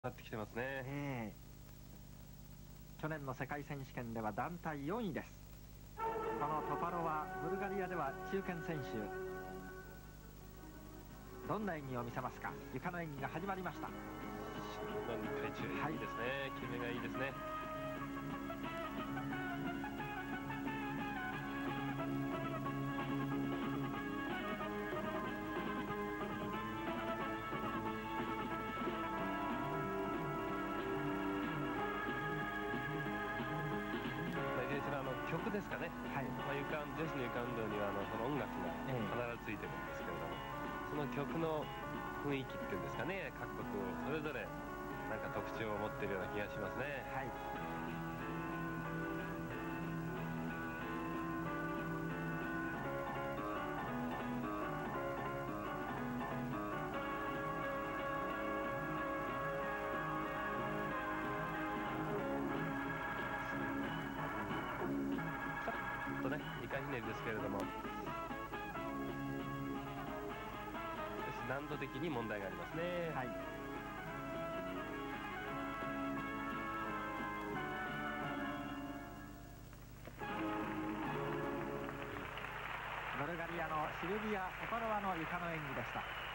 なってきてますね。 去年の世界選手権では団体4位です。このトパロはブルガリアでは中堅選手。どんな演技を見せますか。床の演技が始まりました。 の2回中、いいですね。決めがいいですね。曲ですかね、女子の床運動にはその音楽が必ずついてるんですけれども、その曲の雰囲気っていうんですかね、各国それぞれなんか特徴を持っているような気がしますね。2回ひねりですけれども、難度的に問題がありますね。 ブルガリアのシルビア・トパロワの床の演技でした。